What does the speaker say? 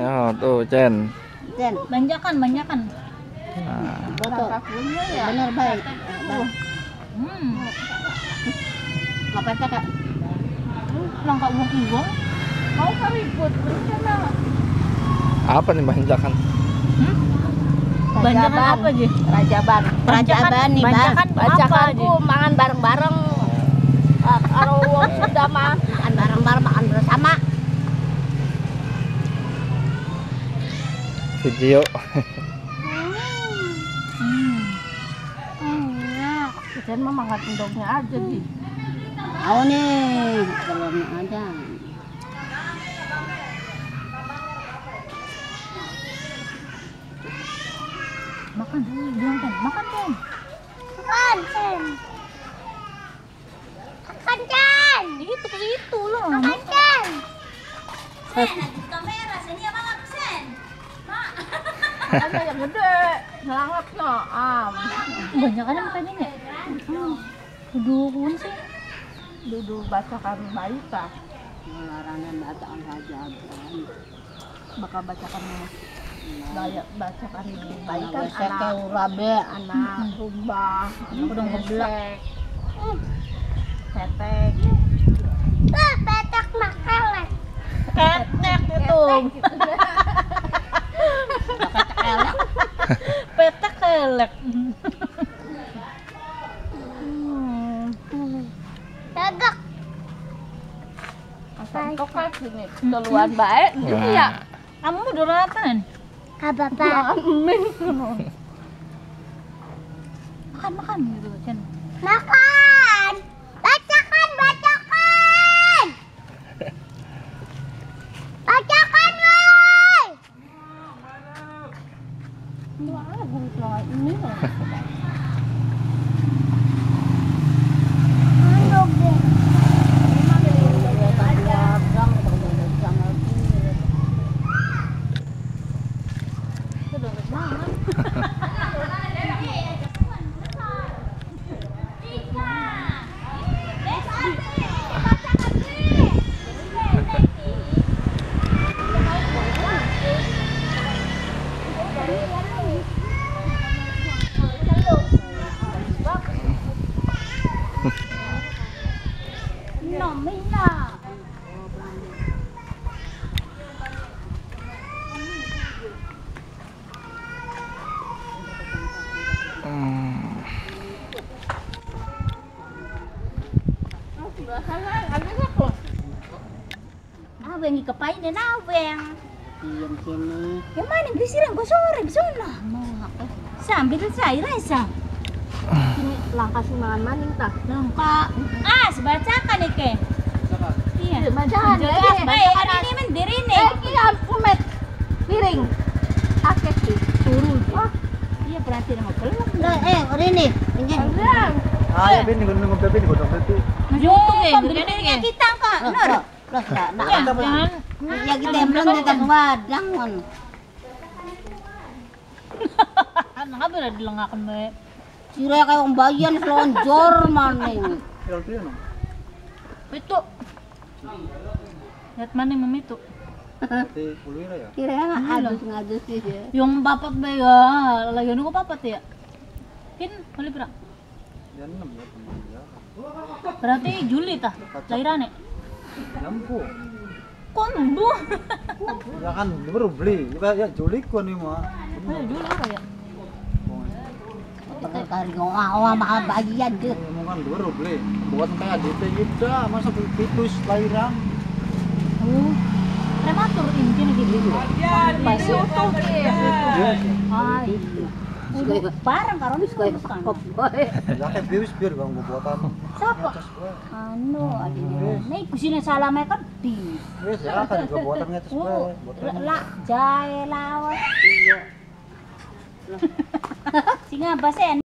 Oh, tuh, Cen. Cen, Banyakan. Nah, foto. Ya. Bener baik. Ngapain kakak? Langka uang. Kau keriput, bener. apa nih banjakan? Banjakan apa aja? Rajaban. Rajaban nih, Bang. Banjakan apa Bajakanku aja? mangan bareng-bareng. Kalau wong sudah mah Makan bareng-bareng, makan bersama. Video. Kita mah makan endognya aja sih. Tahu nih, telurnya ada. Makan, bilang kan, makan kan. Makan, Cen. Makan, Cen. Itu loh. Makan, Cen. Ada yang gede, ngelangat no. Banyakan makannya ya. Dudukun sih. Duduk bacakan baik kah? Larangan bacaan Rajaban. Bakal bacakan bacakan baik kan Besek anak kayak urabe. anak rubah, Udah ngeblak. Petek. Petak makan. Ketek itu. Petek kelek. Gagak. Asam tokat sini. Duluan baik gitu ya. Kamu udah ratan? Apa-apa. Makan gitu, Cen. Makan. Bacakan. Bacakan, woi. Wah, ini loh. Aweng ikapain din aweng. Diam sini. Yang mana grisiran ko sore bisona. Sambil saya rasa. Ini langkah si mangan maning tah. Langka. Sebacakan nih ke. Iya. Bacakan Jelas baik. Hari ini mendiri nih. Iya, umet. Piring. Akeh sih. Turun. Iya berarti nama peluk. Ini. Ini. Ya bin gunung bin godong itu. Pembeliannya kita kok. Nur. Terus nak Jangan. ya kita belum kita badang kan. Anak apa udah dilengakan bae. Sira kayak wong bayan selonjor maning. Itu. Lihat mana mami itu. Kira ngadus sih ya. Yung papat ba ya? Lagi nunggu papat ya? Kin, bali pra. Berarti Juli tah lahiran Lampu. Kok nunggu? Ya kan baru beli. Ya Juli ko nih mah. Juli apa ya? Pakai kari ngawang mahal bagian deh. Mau kan baru beli. Buat kayak DP juga masa pitus lahiran. Prematur ini gitu. Masih utuh Ay. Barang karo ni Kayak pakop boy. Ya kayak virus biar bang buatan. Siapa? Anu, adine. Nih kusine salamay kan di. Wes ya kan juga buatannya terus La jae lawas. Singa basen.